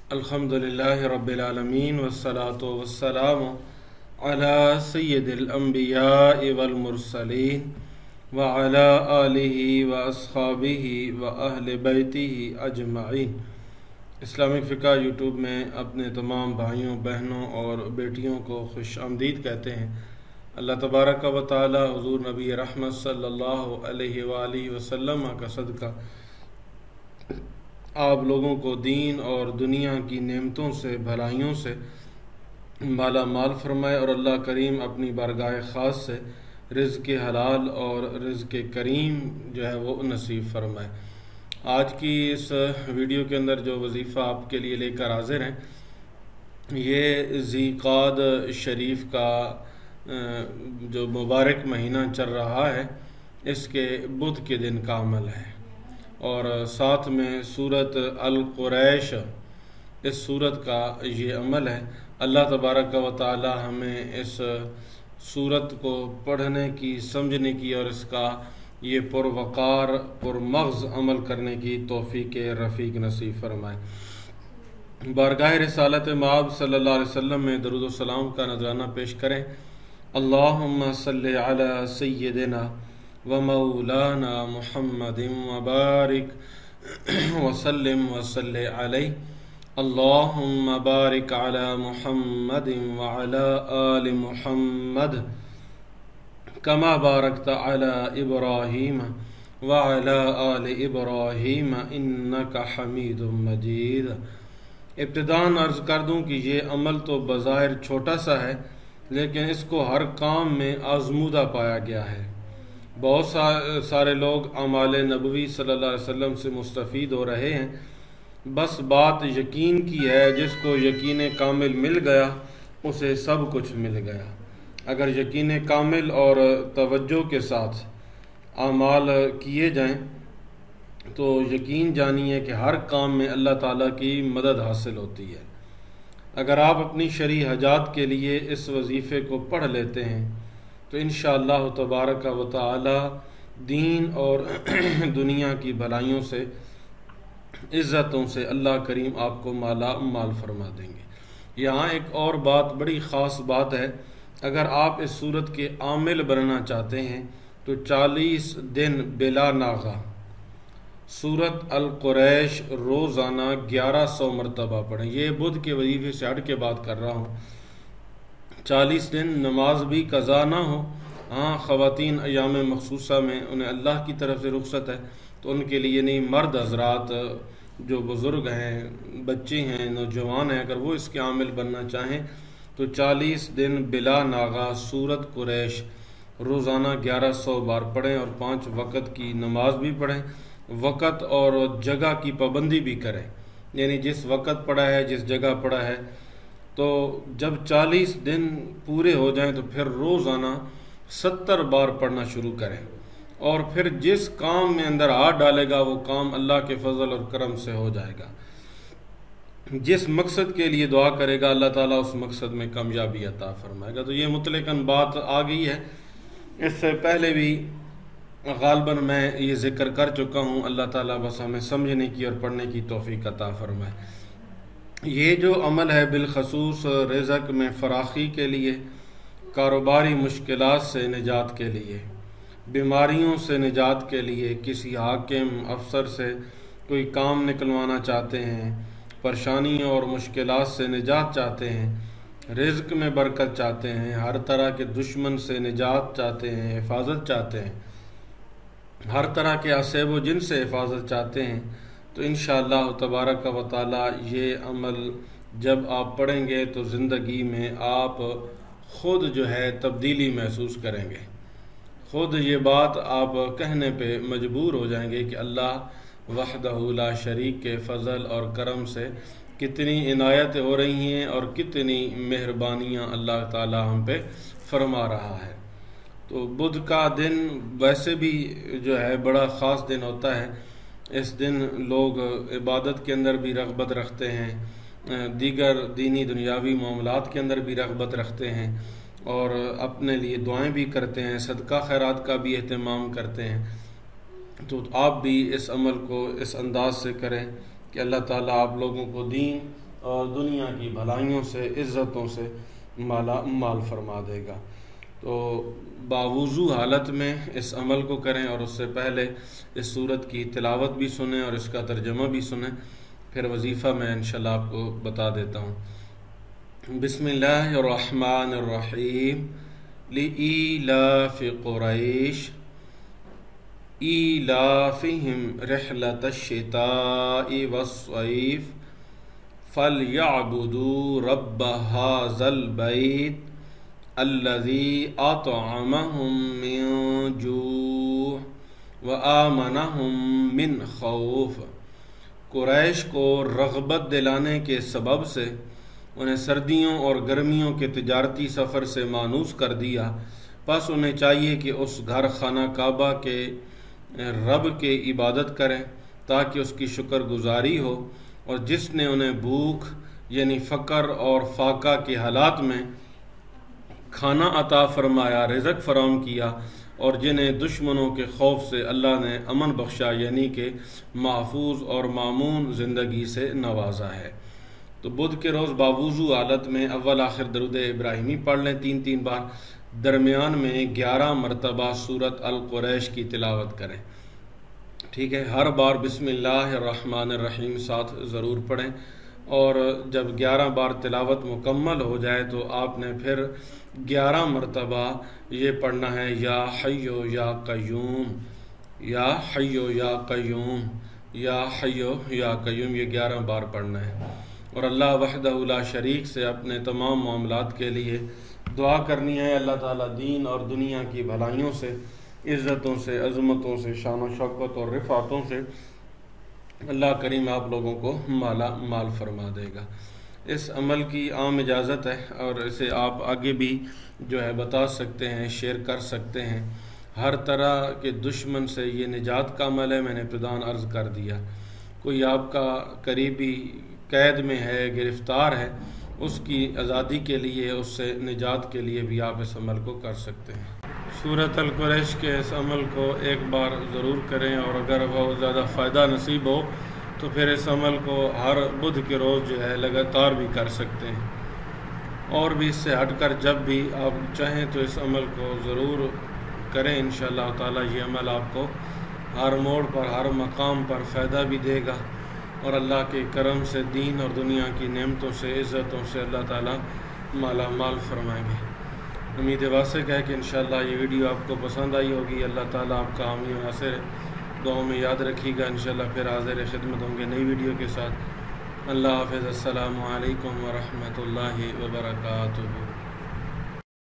अल्हम्दुलिल्लाहि रब्बिल आलमीन वस्सलातु वस्सलामु अला सय्यिदिल अंबिया'i वल मुरसलीन व अला आलिहि व अस्हाबिहि व अहले बैतिहि अजमईन। इस्लामिक फ़िक़ा यूट्यूब में अपने तमाम भाइयों बहनों और बेटियों को खुश आमदीद कहते हैं। अल्लाह तबारक व तआला हुज़ूर नबी रहमत सल्लल्लाहु अलैहि वालिहि वसल्लम का सदका आप लोगों को दीन और दुनिया की नेमतों से भलाइयों से माला माल फरमाए और अल्लाह करीम अपनी बारगाह ख़ास से रिज़्क़ हलाल और रिज़्क़ करीम जो है वो नसीब फरमाए। आज की इस वीडियो के अंदर जो वजीफ़ा आपके लिए लेकर हाजिर हैं, ये ज़ेक़ाद शरीफ का जो मुबारक महीना चल रहा है, इसके बुध के दिन का अमल है और साथ में सूरत अल कुरैश इस सूरत का ये अमल है। अल्लाह तबारक व तआला हमें इस सूरत को पढ़ने की, समझने की और इसका ये पुरवकार पुरमग़ज़ अमल करने की तौफ़ीक़ रफ़ीक नसीब फरमाए। बारगाह रिसालत मआब सल्लल्लाहु अलैहि वसल्लम में दरूद व सलाम का नज़राना पेश करें। अल्लाहुम्मा सल्लि अला सय्यिदिना व मौलाना मुहम्मदिन व बारिक व सल्लिम व सल्लि अलैहि। अल्लाहुम्मा बारिक अला मुहम्मदिन व अला आलि मुहम्मद कमा बारकत अला इब्राहीम व अला आलि इब्राहीम इन्नका हमीदुम मजीद। इब्तिदान अर्ज़ कर दूँ कि ये अमल तो बज़ाहिर छोटा सा है, लेकिन इसको हर काम में आज़मूदा पाया गया है। बहुत सारे लोग अमाल नबवी सल्लल्लाहु अलैहि वसल्लम से मुस्तफ़ीद हो रहे हैं। बस बात यकीन की है, जिसको यकीन कामिल मिल गया उसे सब कुछ मिल गया। अगर यकीन कामिल और तवज्जो के साथ अमाल किए जाएं तो यकीन जानिए कि हर काम में अल्लाह ताला की मदद हासिल होती है। अगर आप अपनी शरई हजात के लिए इस वजीफ़े को पढ़ लेते हैं तो इंशाअल्लाह तबारक व तआला दीन और दुनिया की भलाइयों से, इज़्ज़तों से अल्लाह करीम आपको माला माल फरमा देंगे। यहाँ एक और बात, बड़ी ख़ास बात है, अगर आप इस सूरत के आमिल बनना चाहते हैं तो 40 दिन बिला नागा सूरत अल कुरैश रोज़ाना 1100 मरतबा पढ़ें। ये बुध के वजीफ़े से हट के बात कर रहा हूँ। 40 दिन नमाज भी कज़ा ना हो। हाँ, ख़वातीन अयाम मखसूसा में उन्हें अल्लाह की तरफ से रुख़्सत है, तो उनके लिए नहीं, मर्द हज़रात जो बुज़ुर्ग हैं, बच्चे हैं, नौजवान हैं, अगर वो इसके आमिल बनना चाहें तो 40 दिन बिला नागा सूरत कुरैश रोज़ाना 1100 बार पढ़ें और 5 वक़्त की नमाज भी पढ़ें। वक़्त और जगह की पाबंदी भी करें, यानी जिस वक़्त पढ़ा है, जिस जगह पढ़ा है, तो जब 40 दिन पूरे हो जाएं तो फिर रोज़ाना 70 बार पढ़ना शुरू करें और फिर जिस काम में अंदर हाथ डालेगा वो काम अल्लाह के फजल और करम से हो जाएगा। जिस मकसद के लिए दुआ करेगा अल्लाह ताला उस मकसद में कामयाबी अता फरमाएगा। तो ये मुतलकन बात आ गई है, इससे पहले भी गालबन मैं ये ज़िक्र कर चुका हूँ। अल्लाह ताला बस हमें समझने की और पढ़ने की तौफ़ीक़ अता फरमाए। ये जो अमल है बिलखसूस रिज़्क़ में फ़राखी के लिए, कारोबारी मुश्किलात से निजात के लिए, बीमारियों से निजात के लिए, किसी हाकिम अफसर से कोई काम निकलवाना चाहते हैं, परेशानियों और मुश्किलात से निजात चाहते हैं, रिज़्क़ में बरकत चाहते हैं, हर तरह के दुश्मन से निजात चाहते हैं, हिफाजत चाहते हैं, हर तरह के असेब व जिन से हिफाजत चाहते हैं, तो इंशाअल्लाह तबारक व तआला ये अमल जब आप पढ़ेंगे तो ज़िंदगी में आप ख़ुद जो है तब्दीली महसूस करेंगे। ख़ुद ये बात आप कहने पे मजबूर हो जाएंगे कि अल्लाह वहदहू ला शरीक के फ़ज़ल और करम से कितनी इनायत हो रही हैं और कितनी मेहरबानियाँ अल्लाह ताला हम पे फरमा रहा है। तो बुध का दिन वैसे भी जो है बड़ा ख़ास दिन होता है। इस दिन लोग इबादत के अंदर भी रग़बत रखते हैं, दीगर दीनी दुनियावी मामलात के अंदर भी रग़बत रखते हैं और अपने लिए दुआएं भी करते हैं, सदका खैरात का भी एहतमाम करते हैं। तो आप भी इस अमल को इस अंदाज से करें कि अल्लाह ताला आप लोगों को दीन اور دنیا کی بھلائیوں سے عزتوں سے مالا مال فرما دے گا۔ تو باوضو حالت میں اس عمل کو کریں، اور اس سے پہلے اس سورت کی تلاوت بھی سنیں اور اس کا ترجمہ بھی سنیں، پھر وظیفہ میں انشاءاللہ آپ کو بتا دیتا ہوں۔ بسم اللہ الرحمن الرحیم۔ لإیلاف قریش ایلافہم رحلۃ الشتاء والصیف فلیعبدوا رب ھذا البیت الذی اطعمہم من جوع وآمنہم من خوف۔ قریش کو رغبت دلانے کے سبب سے انہیں سردیوں اور گرمیوں کے تجارتی سفر سے مانوس کر دیا، پس انہیں چاہیے کہ اس گھر خانہ کعبہ کے رب کے عبادت کریں تاکہ اس کی شکر گزاری ہو، اور جس نے انہیں بھوک یعنی فقر اور فاقہ کے حالات میں کھانا عطا فرمایا، رزق فراہم کیا، اور جنہیں دشمنوں کے خوف سے اللہ نے امن بخشا یعنی کہ محفوظ اور مامون زندگی سے نوازا ہے۔ تو بدھ کے روز باوضو حالت میں اول آخر درود ابراہیمی پڑھ لیں 3 بار، درمیان میں 11 مرتبہ سورت القریش کی تلاوت کریں، ٹھیک ہے۔ ہر بار بسم اللہ الرحمن الرحیم ساتھ ضرور پڑھیں، اور جب 11 بار تلاوت مکمل ہو جائے تو آپ نے پھر 11 مرتبہ یہ پڑھنا ہے، یا حیو یا قیوم، یا حیو یا قیوم، یا حیو یا قیوم، یہ 11 بار پڑھنا ہے، اور اللہ وحدہ لا شریک سے اپنے تمام معاملات کے لیے دعا کرنی ہے۔ اللہ تعالیٰ دین اور دنیا کی بھلائیوں سے، عزتوں سے، عظمتوں سے، شان و شوکت اور رفعتوں سے اللہ کریم آپ لوگوں کو مالا مال فرما دے گا۔ اس عمل کی عام اجازت ہے، اور اسے آپ آگے بھی جو ہے بتا سکتے ہیں، شیئر کر سکتے ہیں۔ ہر طرح کے دشمن سے یہ نجات کا عمل ہے، میں نے ابتداً عرض کر دیا۔ کوئی آپ کا قریبی قید میں ہے، گرفتار ہے، اس کی آزادی کے لیے، اس سے نجات کے لیے بھی آپ اس عمل کو کر سکتے ہیں۔ سورت القریش کے اس عمل کو ایک بار ضرور کریں، اور اگر بہت زیادہ فائدہ نصیب ہو تو پھر اس عمل کو ہر بدھ کے روز جو ہے لگاتار بھی کر سکتے ہیں، اور بھی اس سے ہٹ کر جب بھی آپ چاہیں تو اس عمل کو ضرور کریں۔ انشاءاللہ تعالی یہ عمل آپ کو ہر موڑ پر، ہر مقام پر فائدہ بھی دے گا، اور اللہ کے کرم سے دین اور دنیا کی نعمتوں سے، عزتوں سے اللہ تعالیٰ مالا مال فرمائیں گے۔ امید واسق ہے کہ انشاءاللہ یہ ویڈیو آپ کو پسند آئی ہوگی۔ اللہ تعالیٰ آپ کا حامی و ناصر ہے، دعاؤں میں یاد رکھیے گا۔ انشاءاللہ پھر حاضر خدمت ہوں گے نئی ویڈیو کے ساتھ۔ اللہ حافظ، السلام علیکم ورحمۃ اللہ وبرکاتہ۔